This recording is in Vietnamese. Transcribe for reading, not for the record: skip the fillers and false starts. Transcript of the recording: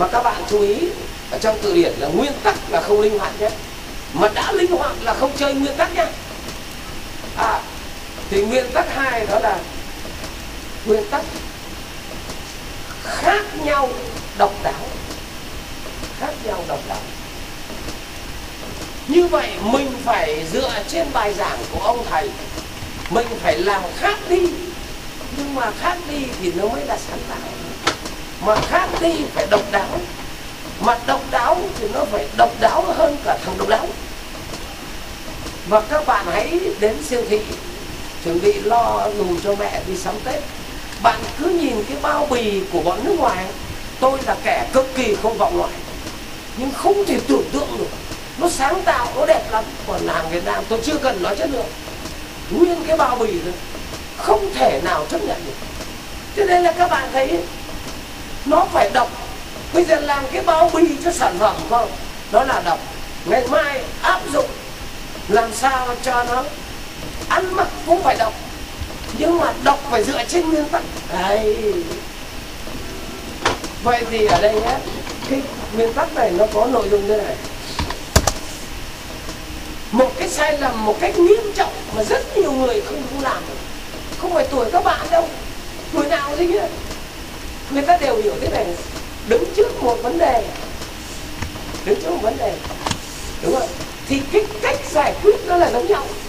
Mà các bạn chú ý, ở trong từ điển là nguyên tắc là không linh hoạt nhé. Mà đã linh hoạt là không chơi nguyên tắc nhé. Thì nguyên tắc 2 đó là nguyên tắc khác nhau độc đáo. Khác nhau độc đáo. Như vậy mình phải dựa trên bài giảng của ông thầy, mình phải làm khác đi. Nhưng mà khác đi thì nó mới là sáng tạo. Mà khác đi phải độc đáo. Mà độc đáo thì nó phải độc đáo hơn cả thằng độc đáo. Và các bạn hãy đến siêu thị chuẩn bị lo dùng cho mẹ đi sắm Tết. Bạn cứ nhìn cái bao bì của bọn nước ngoài. Tôi là kẻ cực kỳ không vọng loại, nhưng không thể tưởng tượng được. Nó sáng tạo, nó đẹp lắm. Còn hàng Việt Nam tôi chưa cần nói chất lượng, nguyên cái bao bì thôi, không thể nào chấp nhận được. Cho nên là các bạn thấy nó phải độc. Bây giờ làm cái bao bì cho sản phẩm không, đó là độc. Ngày mai áp dụng làm sao cho nó ăn mặc cũng phải độc. Nhưng mà độc phải dựa trên nguyên tắc. Đấy. Vậy thì ở đây nhé, cái nguyên tắc này nó có nội dung thế này. Một cái sai lầm một cách nghiêm trọng mà rất nhiều người không làm được. Không phải tuổi các bạn đâu, tuổi nào gì kia, người ta đều hiểu thế này. Đứng trước một vấn đề, đứng trước một vấn đề, đúng không? Thì cái cách giải quyết nó là giống nhau.